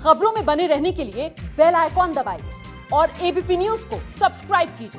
खबरों में बने रहने के लिए बेल आइकॉन दबाइए और एबीपी न्यूज को सब्सक्राइब कीजिए।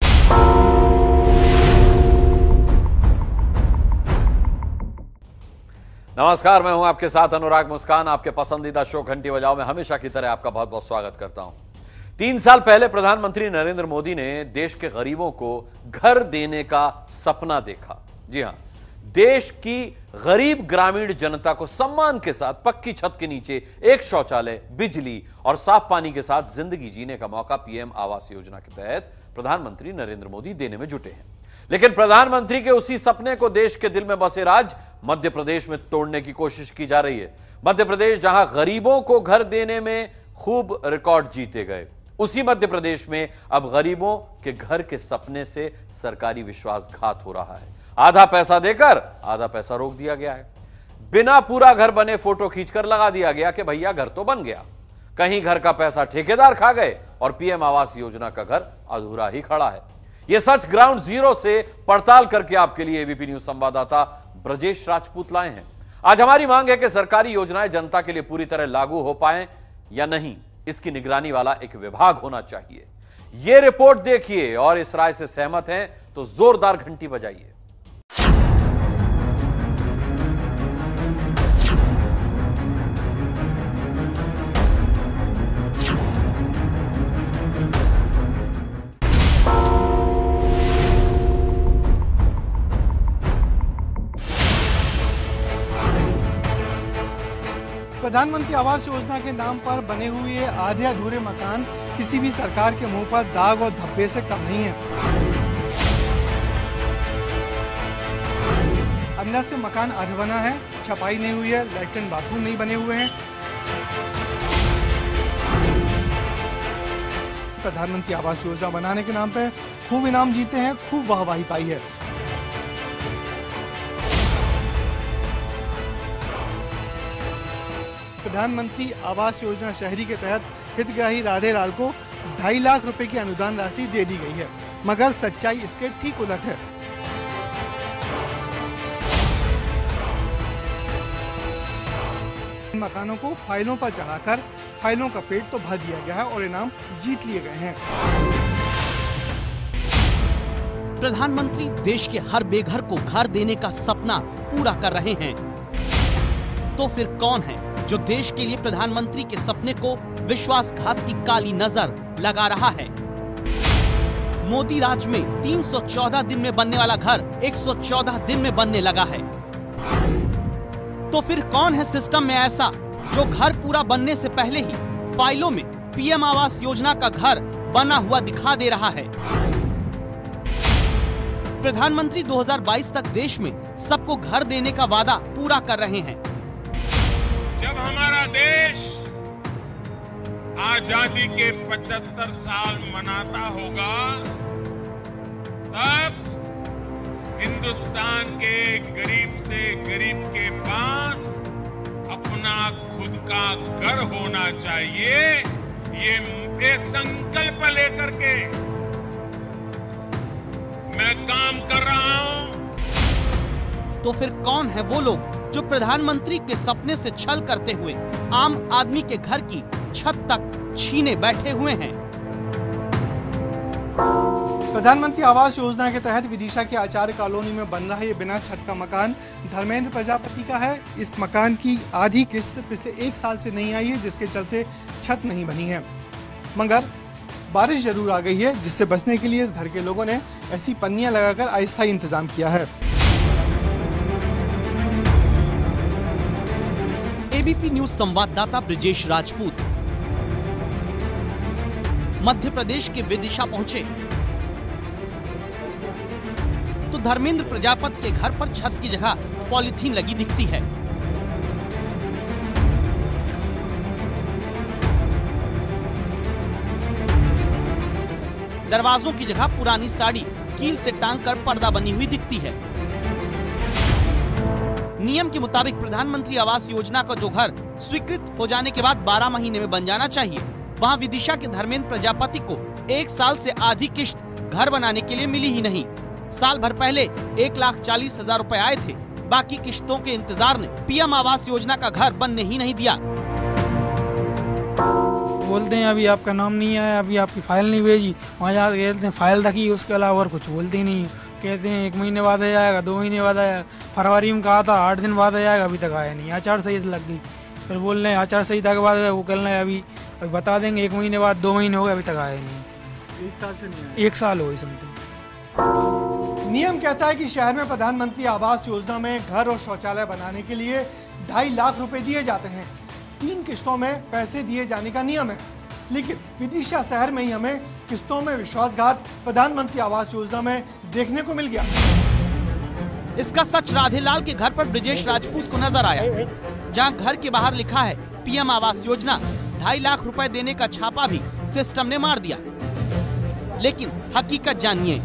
नमस्कार, मैं हूं आपके साथ अनुराग मुस्कान। आपके पसंदीदा शो घंटी बजाओ में हमेशा की तरह आपका बहुत बहुत स्वागत करता हूं। 3 साल पहले प्रधानमंत्री नरेंद्र मोदी ने देश के गरीबों को घर देने का सपना देखा। जी हां, देश की गरीब ग्रामीण जनता को सम्मान के साथ पक्की छत के नीचे एक शौचालय, बिजली और साफ पानी के साथ जिंदगी जीने का मौका पीएम आवास योजना के तहत प्रधानमंत्री नरेंद्र मोदी देने में जुटे हैं। लेकिन प्रधानमंत्री के उसी सपने को देश के दिल में बसे राज्य मध्य प्रदेश में तोड़ने की कोशिश की जा रही है। मध्य प्रदेश, जहां गरीबों को घर देने में खूब रिकॉर्ड जीते गए, उसी मध्य प्रदेश में अब गरीबों के घर के सपने से सरकारी विश्वासघात हो रहा है। आधा पैसा देकर आधा पैसा रोक दिया गया है। बिना पूरा घर बने फोटो खींचकर लगा दिया गया कि भैया घर तो बन गया। कहीं घर का पैसा ठेकेदार खा गए और पीएम आवास योजना का घर अधूरा ही खड़ा है। यह सच ग्राउंड जीरो से पड़ताल करके आपके लिए एबीपी न्यूज संवाददाता ब्रजेश राजपूत लाए हैं। आज हमारी मांग है कि सरकारी योजनाएं जनता के लिए पूरी तरह लागू हो पाए या नहीं, इसकी निगरानी वाला एक विभाग होना चाहिए। यह रिपोर्ट देखिए और इस राय से सहमत हैं तो जोरदार घंटी बजाइए। प्रधानमंत्री आवास योजना के नाम पर बने हुए आधे अधूरे मकान किसी भी सरकार के मुंह पर दाग और धब्बे से कम नहीं है। अंदर से मकान आधा बना है, छपाई नहीं हुई है, लैट्रिन बाथरूम नहीं बने हुए हैं। प्रधानमंत्री आवास योजना बनाने के नाम पर खूब इनाम जीते हैं, खूब वाहवाही पाई है। प्रधानमंत्री आवास योजना शहरी के तहत हितग्राही राधे लाल को 2.5 लाख रुपए की अनुदान राशि दे दी गई है, मगर सच्चाई इसके ठीक उलट है। इन मकानों को फाइलों पर चढ़ाकर फाइलों का पेट तो भर दिया गया है और इनाम जीत लिए गए हैं। प्रधानमंत्री देश के हर बेघर को घर देने का सपना पूरा कर रहे हैं, तो फिर कौन है जो देश के लिए प्रधानमंत्री के सपने को विश्वासघात की काली नजर लगा रहा है? मोदी राज में 314 दिन में बनने वाला घर 114 दिन में बनने लगा है। तो फिर कौन है सिस्टम में ऐसा जो घर पूरा बनने से पहले ही फाइलों में पीएम आवास योजना का घर बना हुआ दिखा दे रहा है? प्रधानमंत्री 2022 तक देश में सबको घर देने का वादा पूरा कर रहे हैं। जब हमारा देश आजादी के 75 साल मनाता होगा, तब हिंदुस्तान के गरीब से गरीब के पास अपना खुद का घर होना चाहिए। ये संकल्प लेकर के मैं काम कर रहा हूं। तो फिर कौन है वो लोग जो प्रधानमंत्री के सपने से छल करते हुए आम आदमी के घर की छत तक छीने बैठे हुए हैं? प्रधानमंत्री आवास योजना के तहत विदिशा के आचार्य कॉलोनी में बन रहा ये बिना छत का मकान धर्मेंद्र प्रजापति का है। इस मकान की आधी किस्त पिछले 1 साल से नहीं आई है, जिसके चलते छत नहीं बनी है। मगर बारिश जरूर आ गई है, जिससे बचने के लिए इस घर के लोगों ने ऐसी पन्नियां लगाकर अस्थायी इंतजाम किया है। एबीपी न्यूज संवाददाता ब्रजेश राजपूत मध्य प्रदेश के विदिशा पहुंचे तो धर्मेंद्र प्रजापति के घर पर छत की जगह पॉलीथीन लगी दिखती है। दरवाजों की जगह पुरानी साड़ी कील से टांग कर पर्दा बनी हुई दिखती है। नियम के मुताबिक प्रधानमंत्री आवास योजना का जो घर स्वीकृत हो जाने के बाद 12 महीने में बन जाना चाहिए, वहां विदिशा के धर्मेंद्र प्रजापति को 1 साल से आधी किश्त घर बनाने के लिए मिली ही नहीं। साल भर पहले 1,40,000 रुपए आए थे, बाकी किश्तों के इंतजार ने पीएम आवास योजना का घर बनने ही नहीं दिया। बोलते हैं अभी आपका नाम नहीं आया, अभी आपकी फाइल नहीं भेजी। वहाँ जाकर कहते हैं फाइल रखी, उसके अलावा और कुछ बोलते ही नहीं है। कहते हैं 1 महीने बाद आ जाएगा, 2 महीने बाद आएगा। फरवरी में कहा था 8 दिन बाद आ जाएगा, अभी तक आया नहीं। आचार संहिता लग गई, फिर बोल रहे हैं आचार संहिता के बाद वो कल रहे अभी बता देंगे 1 महीने बाद, 2 महीने हो गए, अभी तक आया नहीं। 1 साल से नहीं आया। 1 साल हो गई समथिंग। नियम कहता है कि शहर में प्रधानमंत्री आवास योजना में घर और शौचालय बनाने के लिए 2.5 लाख रुपए दिए जाते हैं। 3 किस्तों में पैसे दिए जाने का नियम है, लेकिन विदिशा शहर में ही हमें किस्तों में विश्वासघात प्रधानमंत्री आवास योजना में देखने को मिल गया। इसका सच राधेलाल के घर पर ब्रिजेश राजपूत को नजर आया, जहां घर के बाहर लिखा है पीएम आवास योजना। 2.5 लाख रुपए देने का छापा भी सिस्टम ने मार दिया। लेकिन हकीकत जानिए।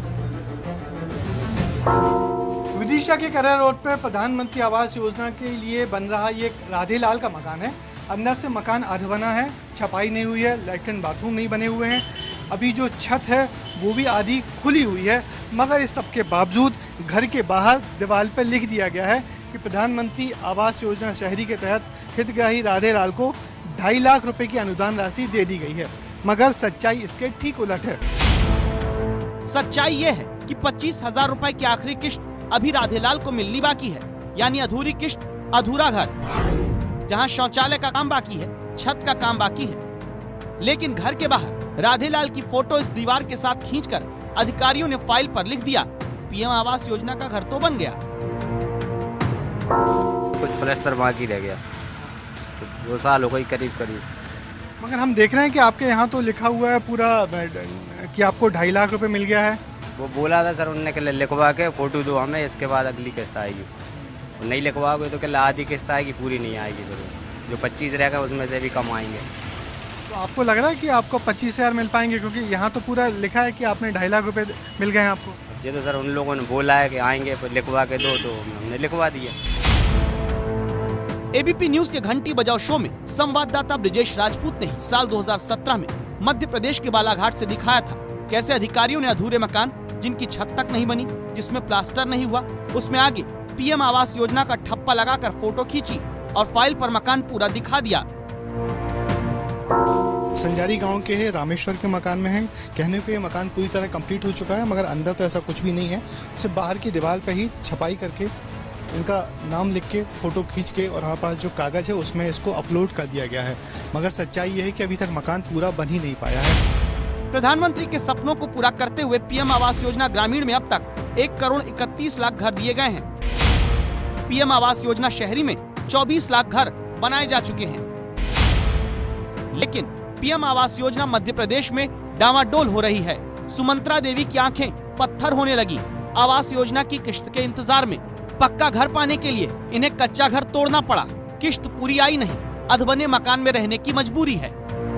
विदिशा के करेर रोड पर प्रधानमंत्री आवास योजना के लिए बन रहा ये राधेलाल का मकान है। अंदर से मकान आधा बना है, छपाई नहीं हुई है, लैट्रिन बाथरूम नहीं बने हुए हैं। अभी जो छत है वो भी आधी खुली हुई है, मगर इस सब के बावजूद घर के बाहर दीवार पर लिख दिया गया है कि प्रधानमंत्री आवास योजना शहरी के तहत हितग्राही राधेलाल को 2.5 लाख रुपए की अनुदान राशि दे दी गई है। मगर सच्चाई इसके ठीक उलट है। सच्चाई ये है कि 25,000 रुपए की आखिरी किस्त अभी राधेलाल को मिलनी बाकी है, यानी अधूरी किस्त, अधूरा घर, जहां शौचालय का काम बाकी है, छत का काम बाकी है। लेकिन घर के बाहर राधेलाल की फोटो इस दीवार के साथ खींचकर अधिकारियों ने फाइल पर लिख दिया, पीएम आवास योजना का घर तो बन गया। कुछ प्लास्टर बाकी रह गया, 2 साल हो गई करीब। मगर हम देख रहे हैं कि आपके यहाँ तो लिखा हुआ है पूरा कि आपको 2.5 लाख रुपए मिल गया है। वो बोला था सर उनने, कि लिखवा के फोटो दो हमें, इसके बाद अगली किस्त आएगी। नहीं लिखवाओगे तो क्या आधी किस्त आएगी, पूरी नहीं आएगी। फिर जो 25 रहेगा उसमें से भी कम आएंगे। तो आपको लग रहा है कि आपको 25,000 मिल पाएंगे, क्योंकि यहाँ तो पूरा लिखा है कि आपने 2.5 लाख रुपए मिल गए हैं आपको। ये तो सर उन लोगों ने बोला है कि आएंगे, फिर लिखवा के दो, तो हमने लिखवा दिया। एबीपी न्यूज के घंटी बजाओ शो में संवाददाता ब्रिजेश राजपूत ने साल 2017 में मध्य प्रदेश के बालाघाट से दिखाया था कैसे अधिकारियों ने अधूरे मकान, जिनकी छत तक नहीं बनी, जिसमें प्लास्टर नहीं हुआ, उसमें आगे पीएम आवास योजना का ठप्पा लगाकर फोटो खींची और फाइल पर मकान पूरा दिखा दिया। संजारी गांव के है, रामेश्वर के मकान में है। कहने को ये मकान पूरी तरह कंप्लीट हो चुका है, मगर अंदर तो ऐसा कुछ भी नहीं है। सिर्फ बाहर की दीवार पे ही छपाई करके इनका नाम लिख के, फोटो खींच के और हमारे पास जो कागज है उसमें इसको अपलोड कर दिया गया है। मगर सच्चाई ये है कि अभी तक मकान पूरा बन ही नहीं पाया है। प्रधानमंत्री के सपनों को पूरा करते हुए पीएम आवास योजना ग्रामीण में अब तक 1 करोड़ 31 लाख घर दिए गए हैं। पीएम आवास योजना शहरी में 24 लाख घर बनाए जा चुके हैं। लेकिन पीएम आवास योजना मध्य प्रदेश में डामाडोल हो रही है। सुमंत्रा देवी की आंखें पत्थर होने लगी। आवास योजना की किस्त के इंतजार में पक्का घर पाने के लिए इन्हें कच्चा घर तोड़ना पड़ा। किस्त पूरी आई नहीं, अधबने मकान में रहने की मजबूरी है।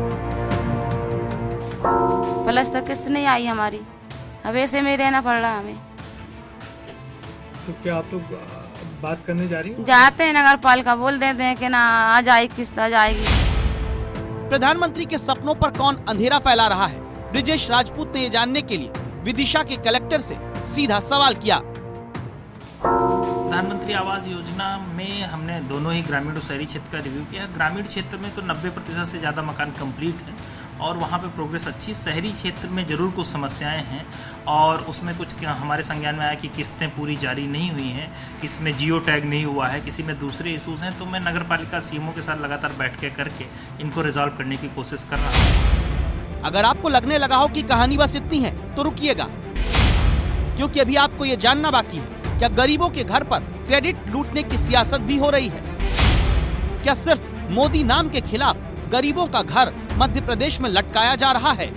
प्लस तक किस्त नहीं आई हमारी, अब ऐसे में रहना पड़ रहा हमें। तो क्या आप लोग बात करने जा रही हैं? जाते हैं नगर पालिका, बोल देते हैं कि ना आ जाएगी किस्त, आ जाएगी। प्रधानमंत्री के सपनों पर कौन अंधेरा फैला रहा है, ब्रिजेश राजपूत ने ये जानने के लिए विदिशा के कलेक्टर से सीधा सवाल किया। प्रधानमंत्री आवास योजना में हमने दोनों ही ग्रामीण और शहरी क्षेत्र का रिव्यू किया। ग्रामीण क्षेत्र में तो 90% से ज़्यादा मकान कंप्लीट है और वहाँ पे प्रोग्रेस अच्छी। शहरी क्षेत्र में ज़रूर कुछ समस्याएं हैं और उसमें कुछ हमारे संज्ञान में आया कि किस्तें पूरी जारी नहीं हुई हैं, किसी में जियो टैग नहीं हुआ है, किसी में दूसरे इशूज़ हैं। तो मैं नगर पालिका सीएमओ के साथ लगातार बैठ के करके इनको रिजॉल्व करने की कोशिश कर रहा हूँ। अगर आपको लगने लगा हो कि कहानी बस इतनी है तो रुकिएगा, क्योंकि अभी आपको ये जानना बाकी है, क्या गरीबों के घर पर क्रेडिट लूटने की सियासत भी हो रही है? क्या सिर्फ मोदी नाम के खिलाफ गरीबों का घर मध्य प्रदेश में लटकाया जा रहा है?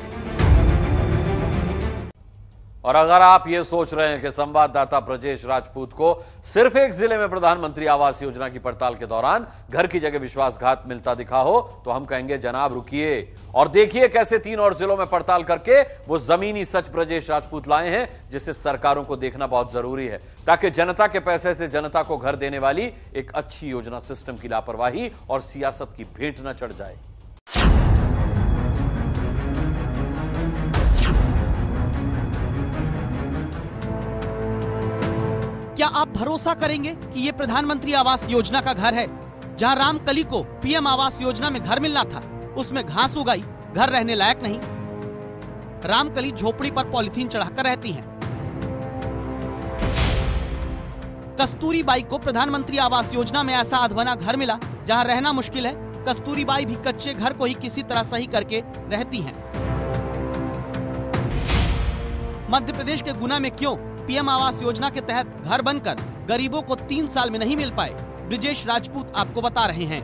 और अगर आप ये सोच रहे हैं कि संवाददाता ब्रजेश राजपूत को सिर्फ एक जिले में प्रधानमंत्री आवास योजना की पड़ताल के दौरान घर की जगह विश्वासघात मिलता दिखा हो, तो हम कहेंगे जनाब रुकिए और देखिए कैसे 3 और जिलों में पड़ताल करके वो जमीनी सच ब्रजेश राजपूत लाए हैं, जिसे सरकारों को देखना बहुत जरूरी है, ताकि जनता के पैसे से जनता को घर देने वाली एक अच्छी योजना सिस्टम की लापरवाही और सियासत की भेंट न चढ़ जाए। क्या आप भरोसा करेंगे कि ये प्रधानमंत्री आवास योजना का घर है? जहां रामकली को पीएम आवास योजना में घर मिलना था, उसमें घास उगाई, घर रहने लायक नहीं। रामकली झोपड़ी पर पॉलिथीन चढ़ाकर रहती हैं। कस्तूरीबाई को प्रधानमंत्री आवास योजना में ऐसा अधबना घर मिला जहां रहना मुश्किल है। कस्तूरीबाई भी कच्चे घर को ही किसी तरह सही करके रहती हैं। मध्य प्रदेश के गुना में क्यों पीएम आवास योजना के तहत घर बनकर गरीबों को 3 साल में नहीं मिल पाए, ब्रिजेश राजपूत आपको बता रहे हैं।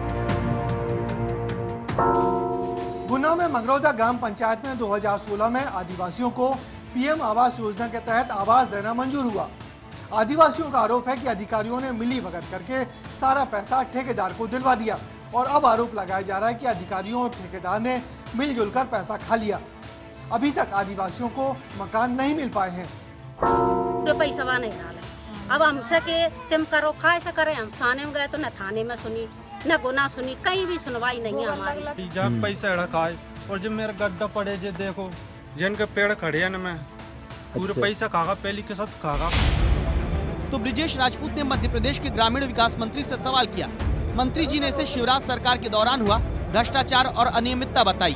गुना में मंगरौदा ग्राम पंचायत में 2016 में आदिवासियों को पीएम आवास योजना के तहत आवास देना मंजूर हुआ। आदिवासियों का आरोप है कि अधिकारियों ने मिली भगत करके सारा पैसा ठेकेदार को दिलवा दिया और अब आरोप लगाया जा रहा है कि अधिकारियों और ठेकेदार ने मिलजुल कर पैसा खा लिया। अभी तक आदिवासियों को मकान नहीं मिल पाए हैं। पैसा नहीं डाला, अब हमसे के तुम करो खा ऐसा करें। हम थाने में गए तो न थाने में सुनी न गुना सुनी, कहीं भी सुनवाई नहीं है हमारी। जब पैसा एड़ा खाए और जब मेरा गड्ढा पड़े जे देखो जिनके पेड़ खड़े हैं मैं पूरे पैसा खागा पहली के साथ खागा। तो ब्रिजेश राजपूत ने मध्य प्रदेश के ग्रामीण विकास मंत्री से सवाल किया। मंत्री जी ने इसे शिवराज सरकार के दौरान हुआ भ्रष्टाचार और अनियमितता बताई।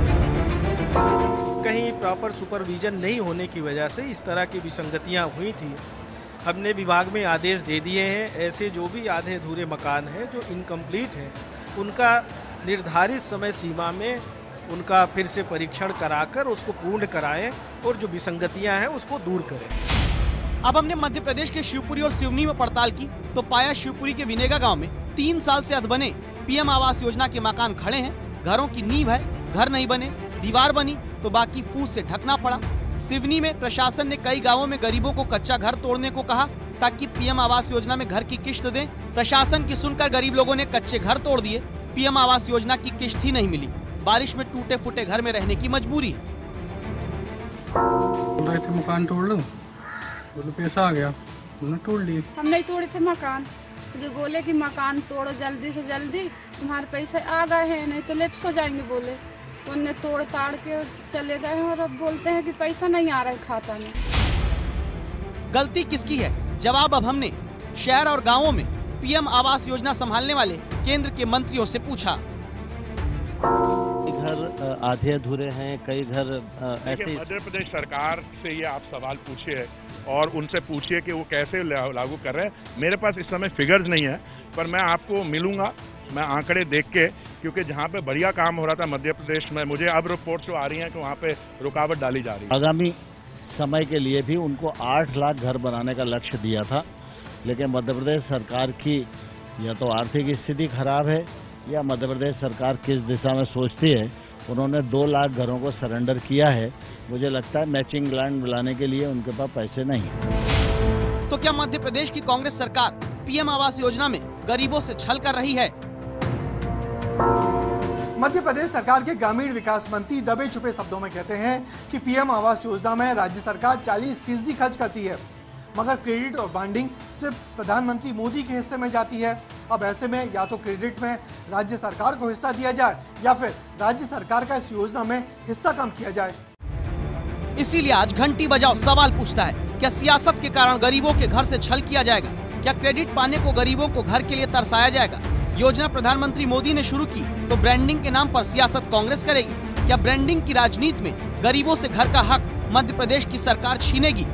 कहीं प्रॉपर सुपरविजन नहीं होने की वजह से इस तरह की विसंगतियां हुई थी। हमने विभाग में आदेश दे दिए हैं, ऐसे जो भी आधे अधूरे मकान हैं जो इनकम्प्लीट हैं उनका निर्धारित समय सीमा में उनका फिर से परीक्षण कराकर उसको पूर्ण कराएं और जो विसंगतियां हैं उसको दूर करें। अब हमने मध्य प्रदेश के शिवपुरी और सिवनी में पड़ताल की तो पाया शिवपुरी के विनेगा गांव में 3 साल से अधबने पीएम आवास योजना के मकान खड़े हैं। घरों की नींव है, घर नहीं बने, दीवार बनी तो बाकी फूस से ढकना पड़ा। सिवनी में प्रशासन ने कई गांवों में गरीबों को कच्चा घर तोड़ने को कहा ताकि पीएम आवास योजना में घर की किश्त दें। प्रशासन की सुनकर गरीब लोगों ने कच्चे घर तोड़ दिए। पीएम आवास योजना की किश्त ही नहीं मिली। बारिश में टूटे फूटे घर में रहने की मजबूरी है। मकान तोड़ लो, पैसा आ गया, तोड़ लिए। हम नहीं तोड़े थे मकान, जो बोले कि मकान तोड़ो जल्दी से जल्दी, तुम्हारे पैसे आ गए हैं नहीं तो लेप्स हो जाएंगे बोले। उनने तोड़ ताड़ के चले गए हैं और अब बोलते हैं कि पैसा नहीं आ रहा है खाता में। गलती किसकी है? जवाब अब हमने शहर और गांवों में पीएम आवास योजना संभालने वाले केंद्र के मंत्रियों से पूछा। घर आधे अधूरे हैं, कई घर ऐसे। मध्य प्रदेश सरकार से ये आप सवाल पूछिए और उनसे पूछिए कि वो कैसे लागू कर रहे हैं। मेरे पास इस समय फिगर्स नहीं है, पर मैं आपको मिलूंगा, मैं आंकड़े देख के, क्योंकि जहाँ पे बढ़िया काम हो रहा था मध्य प्रदेश में, मुझे अब रिपोर्ट्स आ रही हैं कि वहाँ पे रुकावट डाली जा रही है। आगामी समय के लिए भी उनको 8 लाख घर बनाने का लक्ष्य दिया था, लेकिन मध्य प्रदेश सरकार की या तो आर्थिक स्थिति खराब है या मध्य प्रदेश सरकार किस दिशा में सोचती है। उन्होंने 2 लाख घरों को सरेंडर किया है। मुझे लगता है मैचिंग लैंड बुलाने के लिए उनके पास पैसे नहीं। तो क्या मध्य प्रदेश की कांग्रेस सरकार पीएम आवास योजना में गरीबों से छल कर रही है? मध्य प्रदेश सरकार के ग्रामीण विकास मंत्री दबे छुपे शब्दों में कहते हैं कि पीएम आवास योजना में राज्य सरकार 40% खर्च करती है, मगर क्रेडिट और बॉन्डिंग सिर्फ प्रधानमंत्री मोदी के हिस्से में जाती है। अब ऐसे में या तो क्रेडिट में राज्य सरकार को हिस्सा दिया जाए या फिर राज्य सरकार का इस योजना में हिस्सा कम किया जाए। इसीलिए आज घंटी बजाओ सवाल पूछता है, क्या सियासत के कारण गरीबों के घर से छल किया जाएगा? क्या क्रेडिट पाने को गरीबों को घर के लिए तरसाया जाएगा? योजना प्रधानमंत्री मोदी ने शुरू की तो ब्रांडिंग के नाम पर सियासत कांग्रेस करेगी? क्या ब्रांडिंग की राजनीति में गरीबों से घर का हक मध्य प्रदेश की सरकार छीनेगी?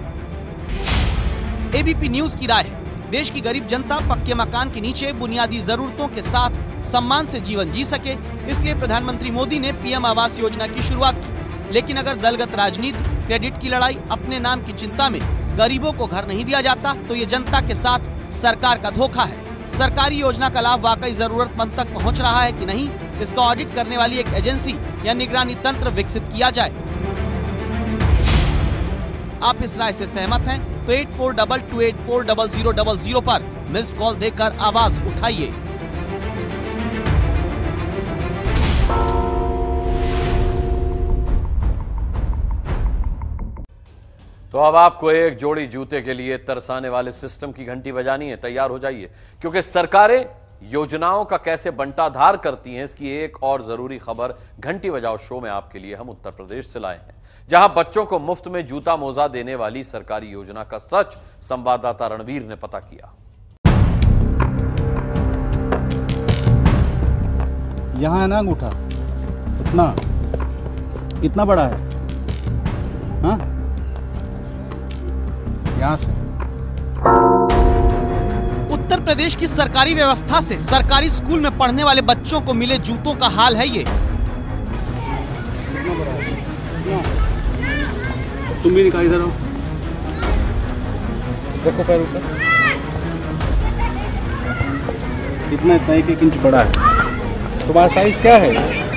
एबीपी न्यूज की राय है, देश की गरीब जनता पक्के मकान के नीचे बुनियादी जरूरतों के साथ सम्मान से जीवन जी सके, इसलिए प्रधानमंत्री मोदी ने पीएम आवास योजना की शुरुआत की। लेकिन अगर दलगत राजनीति, क्रेडिट की लड़ाई, अपने नाम की चिंता में गरीबों को घर नहीं दिया जाता तो ये जनता के साथ सरकार का धोखा है। सरकारी योजना का लाभ वाकई जरूरतमंद तक पहुंच रहा है कि नहीं, इसका ऑडिट करने वाली एक एजेंसी या निगरानी तंत्र विकसित किया जाए। आप इस राय से सहमत हैं तो 8422840000 पर मिस्ड कॉल देकर आवाज उठाइए। तो अब आपको एक जोड़ी जूते के लिए तरसाने वाले सिस्टम की घंटी बजानी है। तैयार हो जाइए, क्योंकि सरकारें योजनाओं का कैसे बंटाधार करती हैं, इसकी एक और जरूरी खबर घंटी बजाओ शो में आपके लिए हम उत्तर प्रदेश से लाए हैं, जहां बच्चों को मुफ्त में जूता मोजा देने वाली सरकारी योजना का सच संवाददाता रणवीर ने पता किया। यहाँ है ना अंगूठा, इतना इतना बड़ा है। हाँ, यहाँ से उत्तर प्रदेश की सरकारी व्यवस्था से सरकारी स्कूल में पढ़ने वाले बच्चों को मिले जूतों का हाल है ये। तुम भी निकाल इधर आओ, रखो पैर ऊपर। इतना 1 इंच बड़ा है। तुम्हारा साइज क्या है?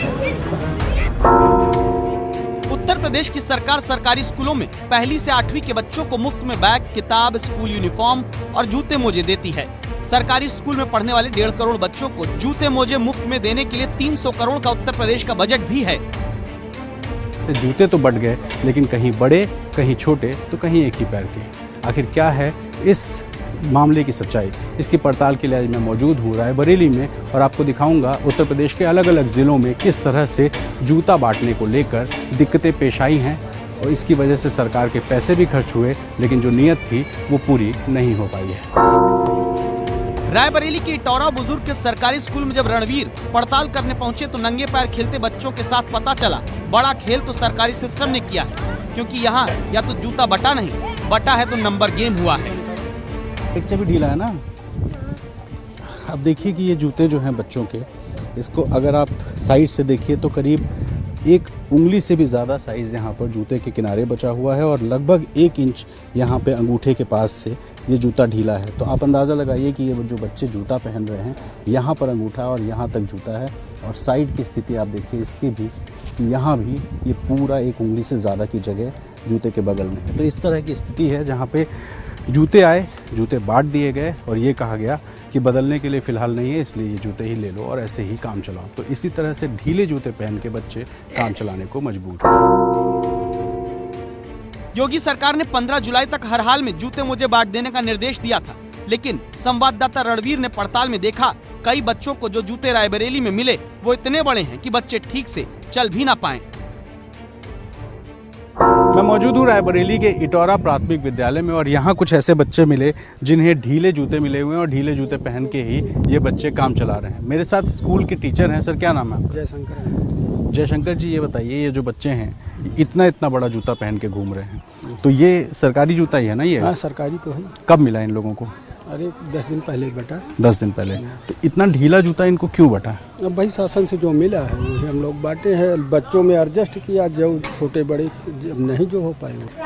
उत्तर प्रदेश की सरकार सरकारी स्कूलों में 1ली से 8वीं के बच्चों को मुफ्त में बैग, किताब, स्कूल यूनिफॉर्म और जूते मोजे देती है। सरकारी स्कूल में पढ़ने वाले 1.5 करोड़ बच्चों को जूते मोजे मुफ्त में देने के लिए 300 करोड़ का उत्तर प्रदेश का बजट भी है। जूते तो बढ़ गए, लेकिन कहीं बड़े, कहीं छोटे, तो कहीं एक ही पैर के। आखिर क्या है इस मामले की सच्चाई? इसकी पड़ताल के लिए आज मैं मौजूद हूँ रायबरेली में और आपको दिखाऊंगा उत्तर प्रदेश के अलग अलग ज़िलों में किस तरह से जूता बांटने को लेकर दिक्कतें पेश आई हैं और इसकी वजह से सरकार के पैसे भी खर्च हुए, लेकिन जो नीयत थी वो पूरी नहीं हो पाई है। रायबरेली के इटौरा बुजुर्ग के सरकारी स्कूल में जब रणवीर पड़ताल करने पहुंचे तो नंगे पैर खेलते बच्चों के साथ पता चला बड़ा खेल तो सरकारी सिस्टम ने किया है, क्योंकि यहाँ या तो जूता बटा नहीं, बटा है तो नंबर गेम हुआ है। एक से भी ढीला है ना। अब देखिए कि ये जूते जो हैं बच्चों के, इसको अगर आप साइड से देखिए तो करीब 1 उंगली से भी ज़्यादा साइज़ यहाँ पर जूते के किनारे बचा हुआ है और लगभग 1 इंच यहाँ पे अंगूठे के पास से ये जूता ढीला है। तो आप अंदाज़ा लगाइए कि ये जो बच्चे जूता पहन रहे हैं, यहाँ पर अंगूठा और यहाँ तक जूता है और साइड की स्थिति आप देखिए इसकी भी, यहाँ भी ये पूरा 1 उंगली से ज़्यादा की जगह जूते के बगल में है। तो इस तरह की स्थिति है जहाँ पे जूते आए, जूते बांट दिए गए और ये कहा गया कि बदलने के लिए फ़िलहाल नहीं है, इसलिए ये जूते ही ले लो और ऐसे ही काम चलाओ। तो इसी तरह से ढीले जूते पहन के बच्चे काम चलाने को मजबूर हैं। योगी सरकार ने 15 जुलाई तक हर हाल में जूते मोजे बांट देने का निर्देश दिया था, लेकिन संवाददाता रणवीर ने पड़ताल में देखा कई बच्चों को जो जूते रायबरेली में मिले वो इतने बड़े हैं कि बच्चे ठीक से चल भी ना पाए। मैं मौजूद हूँ रायबरेली के इटौरा प्राथमिक विद्यालय में और यहाँ कुछ ऐसे बच्चे मिले जिन्हें ढीले जूते मिले हुए हैं और ढीले जूते पहन के ही ये बच्चे काम चला रहे हैं। मेरे साथ स्कूल के टीचर हैं। सर क्या नाम है आपका? जयशंकर। जयशंकर जी, ये बताइए ये जो बच्चे हैं इतना बड़ा जूता पहन के घूम रहे हैं, तो ये सरकारी जूता ही है ना? ये हाँ, सरकारी तो है। कब मिला इन लोगों को? अरे 10 दिन पहले बटा। 10 दिन पहले। तो इतना ढीला जूता इनको क्यों बटा? अब भाई शासन से जो मिला है वही हम लोग बांटे हैं, बच्चों में एडजस्ट किया, जो छोटे बड़े नहीं जो हो पाए वो।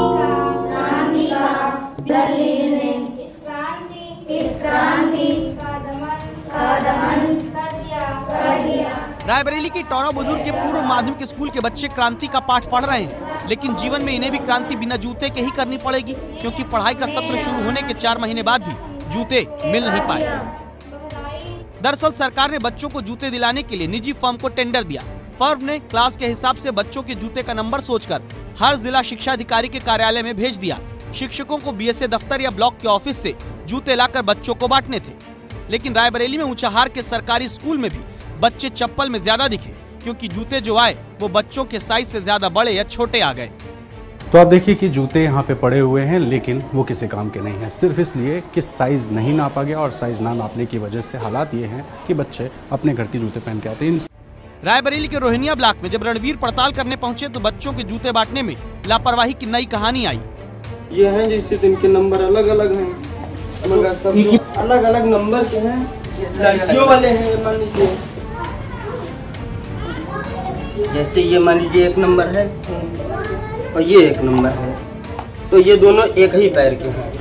रायबरेली के इटौरा बुजुर्ग के पूर्व माध्यमिक स्कूल के बच्चे क्रांति का पाठ पढ़ रहे हैं, लेकिन जीवन में इन्हें भी क्रांति बिना जूते के ही करनी पड़ेगी, क्योंकि पढ़ाई का सत्र शुरू होने के 4 महीने बाद भी जूते मिल नहीं पाए। दरअसल सरकार ने बच्चों को जूते दिलाने के लिए निजी फर्म को टेंडर दिया। फर्म ने क्लास के हिसाब से बच्चों के जूते का नंबर सोचकर हर जिला शिक्षा अधिकारी के कार्यालय में भेज दिया। शिक्षकों को बीएसए दफ्तर या ब्लॉक के ऑफिस से जूते लाकर बच्चों को बांटने थे, लेकिन रायबरेली में ऊंचाहार के सरकारी स्कूल में भी बच्चे चप्पल में ज्यादा दिखे, क्योंकि जूते जो आए वो बच्चों के साइज से ज्यादा बड़े या छोटे आ गए। तो आप देखिए कि जूते यहाँ पे पड़े हुए हैं, लेकिन वो किसी काम के नहीं है, सिर्फ इसलिए कि साइज नहीं नापा गया और साइज ना नापने की वजह से हालात ये हैं कि बच्चे अपने घर के जूते पहन के आते हैं। रायबरेली के रोहिनिया ब्लॉक में जब रणवीर पड़ताल करने पहुंचे तो बच्चों के जूते बांटने में लापरवाही की नई कहानी आई। ये हैं जैसे इनके नंबर अलग अलग हैं, मगर सब अलग अलग नंबर के हैं, लड़कियों वाले हैं। मान लीजिए जैसे ये मान लीजिए 1 नंबर है और ये 1 नंबर है, तो ये दोनों एक ही पैर के हैं।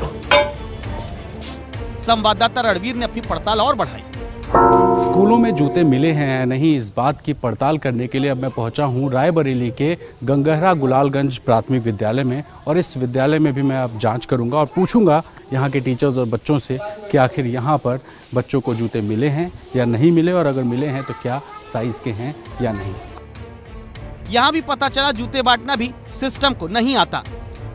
संवाददाता रणवीर ने अपनी पड़ताल और बढ़ाई। स्कूलों में जूते मिले हैं या नहीं, इस बात की पड़ताल करने के लिए अब मैं पहुंचा हूं रायबरेली के गंगहरा गुलालगंज प्राथमिक विद्यालय में और इस विद्यालय में भी मैं अब जांच करूंगा और पूछूंगा यहां के टीचर्स और बच्चों से कि आखिर यहां पर बच्चों को जूते मिले हैं या नहीं मिले, और अगर मिले हैं तो क्या साइज के हैं या नहीं। यहाँ भी पता चला जूते बांटना भी सिस्टम को नहीं आता।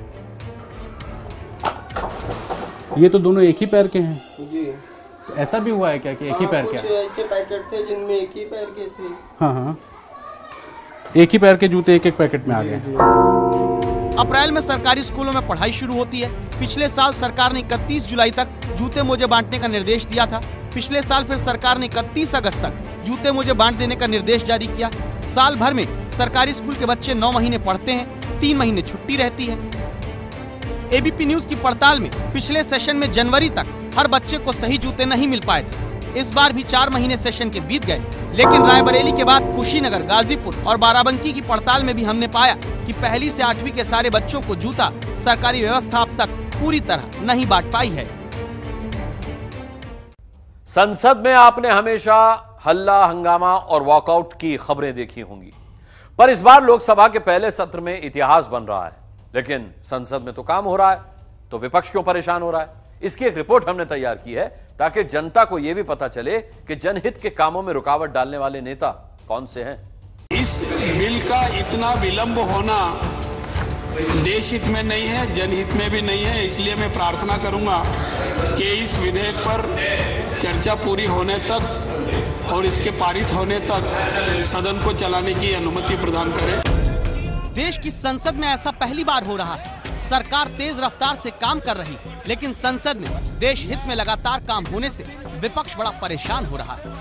ये तो दोनों एक ही पैर के हैं जी। ऐसा भी हुआ है क्या कि एक ही पैर के? ऐसे पैकेट थे जिनमें एक ही पैर के थे। हाँ, एक ही पैर के जूते एक पैकेट में आ गए। अप्रैल में सरकारी स्कूलों में पढ़ाई शुरू होती है। पिछले साल सरकार ने 31 जुलाई तक जूते मोजे बांटने का निर्देश दिया था। पिछले साल फिर सरकार ने 31 अगस्त तक जूते मोजे बांट देने का निर्देश जारी किया। साल भर में सरकारी स्कूल के बच्चे 9 महीने पढ़ते हैं, 3 महीने छुट्टी रहती है। एबीपी न्यूज की पड़ताल में पिछले सेशन में जनवरी तक हर बच्चे को सही जूते नहीं मिल पाए थे। इस बार भी 4 महीने सेशन के बीत गए, लेकिन रायबरेली के बाद कुशीनगर, गाजीपुर और बाराबंकी की पड़ताल में भी हमने पाया कि पहली से 8वीं के सारे बच्चों को जूता सरकारी व्यवस्था अब तक पूरी तरह नहीं बांट पाई है। संसद में आपने हमेशा हल्ला, हंगामा और वॉकआउट की खबरें देखी होंगी, पर इस बार लोकसभा के पहले सत्र में इतिहास बन रहा है। लेकिन संसद में तो काम हो रहा है, तो विपक्ष क्यों परेशान हो रहा है? इसकी एक रिपोर्ट हमने तैयार की है ताकि जनता को यह भी पता चले कि जनहित के कामों में रुकावट डालने वाले नेता कौन से हैं। इस बिल का इतना विलंब होना देश हित में नहीं है, जनहित में भी नहीं है। इसलिए मैं प्रार्थना करूंगा कि इस विधेयक पर चर्चा पूरी होने तक और इसके पारित होने तक सदन को चलाने की अनुमति प्रदान करें। देश की संसद में ऐसा पहली बार हो रहा है। सरकार तेज रफ्तार से काम कर रही है, लेकिन संसद में देश हित में लगातार काम होने से विपक्ष बड़ा परेशान हो रहा है।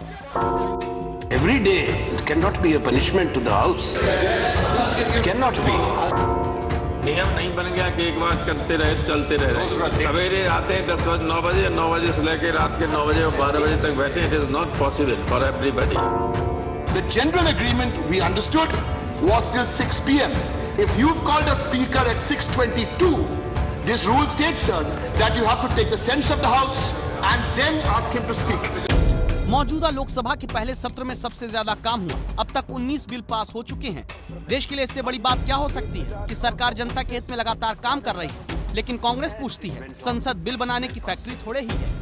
Every day it cannot be a punishment to the house. It cannot be. नियम नहीं बन गया कि एक बार करते रहे चलते रहे। सवेरे आते हैं 10 बजे 9 बजे, 9 बजे से लेकर रात के 9 बजे और 12 बजे तक बैठे। It is not possible for everybody. The general agreement we understood was till 6 p.m. If you've called a speaker at 6:22, this rule states, sir, that you have to take the sense of the house and then ask him to speak. मौजूदा लोकसभा के पहले सत्र में सबसे ज्यादा काम हुआ। अब तक 19 बिल पास हो चुके हैं। देश के लिए इससे बड़ी बात क्या हो सकती है कि सरकार जनता के हित में लगातार काम कर रही है। लेकिन कांग्रेस पूछती है, संसद बिल बनाने की फैक्ट्री थोड़े ही है।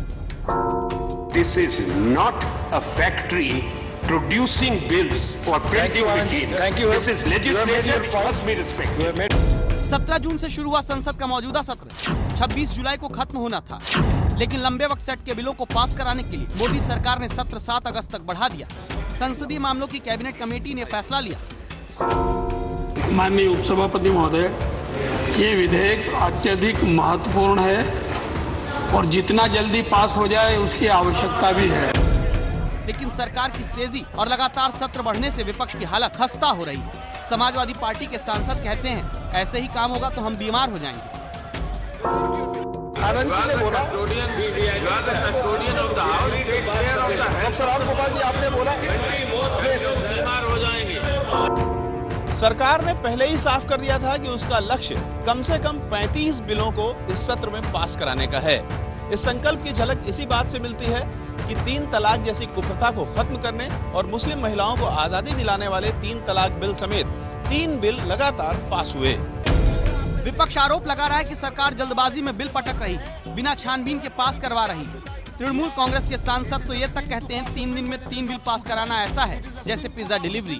This is not a factory producing bills or printing machine. This is legislature which must be respected. 17 जून से शुरू हुआ संसद का मौजूदा सत्र 26 जुलाई को खत्म होना था, लेकिन लंबे वक्त से अटके बिलों को पास कराने के लिए मोदी सरकार ने सत्र 7 अगस्त तक बढ़ा दिया। संसदीय मामलों की कैबिनेट कमेटी ने फैसला लिया। माननीय उपसभापति महोदय, ये विधेयक अत्यधिक महत्वपूर्ण है और जितना जल्दी पास हो जाए उसकी आवश्यकता भी है। लेकिन सरकार की तेजी और लगातार सत्र बढ़ने से विपक्ष की हालत खस्ता हो रही है। समाजवादी पार्टी के सांसद कहते हैं, ऐसे ही काम होगा तो हम बीमार हो जाएंगे। सरकार ने पहले ही साफ कर दिया था कि उसका लक्ष्य कम से कम 35 बिलों को इस सत्र में पास कराने का है। इस संकल्प की झलक इसी बात से मिलती है कि 3 तलाक जैसी कुप्रथा को खत्म करने और मुस्लिम महिलाओं को आजादी दिलाने वाले 3 तलाक बिल समेत 3 बिल लगातार पास हुए। विपक्ष आरोप लगा रहा है कि सरकार जल्दबाजी में बिल पटक रही है, बिना छानबीन के पास करवा रही है। तृणमूल कांग्रेस के सांसद तो ये तक कहते हैं 3 दिन में 3 बिल पास कराना ऐसा है जैसे pizza delivery.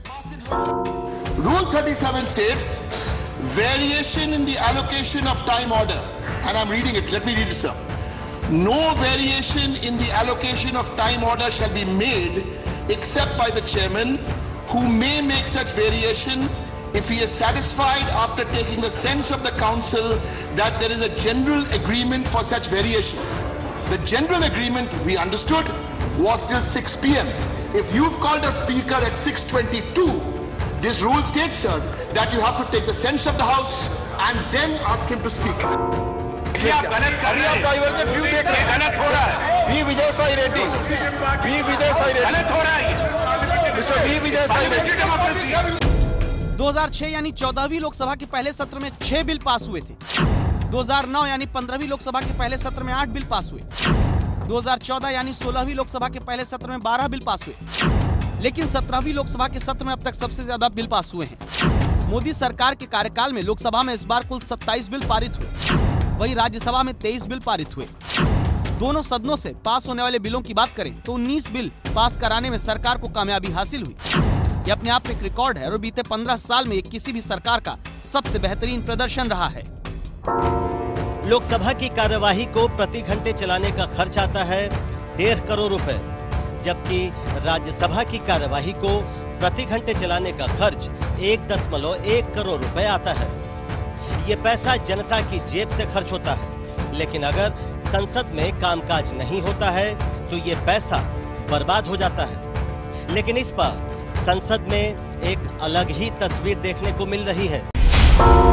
Rule 37 states variation in the allocation of time order, and I'm reading it. Let me read it, sir. No variation in the allocation of time order shall be made except by the chairman, who may make such variation if he is satisfied after taking the sense of the council that there is a general agreement for such variation. The general agreement we understood was till 6 p.m. If you've called a speaker at 6:22, this rule states, sir, that you have to take the sense of the house and then ask him to speak. आप गलत कर रहे हैं। Diversion view देख रहे हैं, गलत हो रहा है। वी विजय साई रेड्डी, वी विजय साई रेड्डी, गलत हो रहा है। Mister V Vijay Sai Reddy. 2006 यानी 14वीं लोकसभा के पहले सत्र में 6 बिल पास हुए थे। 2009 यानी 15वीं लोकसभा के पहले सत्र में 8 बिल पास हुए। 2014 यानी 16वीं लोकसभा के पहले सत्र में 12 बिल पास हुए। लेकिन 17वीं लोकसभा के सत्र में अब तक सबसे ज्यादा बिल पास हुए हैं। मोदी सरकार के कार्यकाल में लोकसभा में इस बार कुल 27 बिल पारित हुए, वहीं राज्यसभा में 23 बिल पारित हुए। दोनों सदनों से पास होने वाले बिलों की बात करें तो 19 बिल पास कराने में सरकार को कामयाबी हासिल हुई। ये अपने आप में एक रिकॉर्ड है और बीते 15 साल में किसी भी सरकार का सबसे बेहतरीन प्रदर्शन रहा है। लोकसभा की कार्यवाही को प्रति घंटे चलाने का खर्च आता है 1.5 करोड़ रुपए, जबकि राज्यसभा की कार्यवाही को प्रति घंटे चलाने का खर्च 1.1 करोड़ रुपए आता है। ये पैसा जनता की जेब से खर्च होता है, लेकिन अगर संसद में कामकाज नहीं होता है तो ये पैसा बर्बाद हो जाता है। लेकिन इस बार संसद में एक अलग ही तस्वीर देखने को मिल रही है।